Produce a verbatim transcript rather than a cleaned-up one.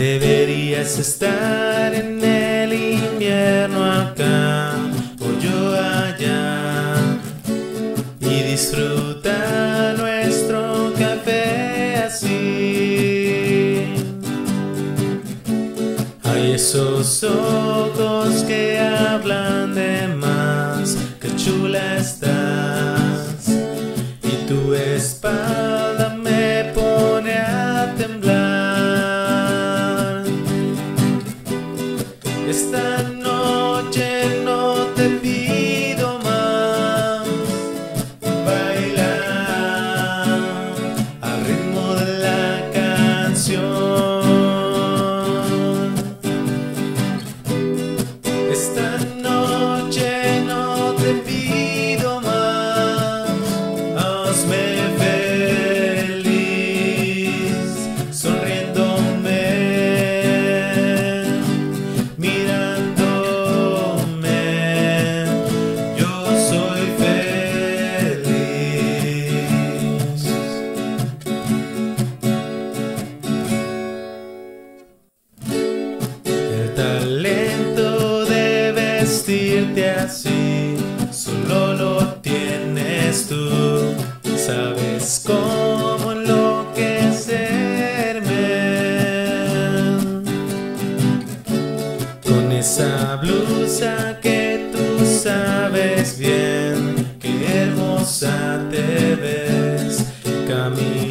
Deberías estar en el invierno acá o yo allá y disfruta nuestro café así. Hay esos ojos que hablan de más, que chula estás, y tu espalda me pone a temblar. Esta noche no te pido más, bailar al ritmo de la canción. Esta noche no te pido más, hazme feliz, sonriéndome, mirándome, yo soy feliz. El talento de vestirte así solo lo tienes tú. Sabes cómo enloquecerme con esa blusa que tú sabes bien que hermosa te ves caminando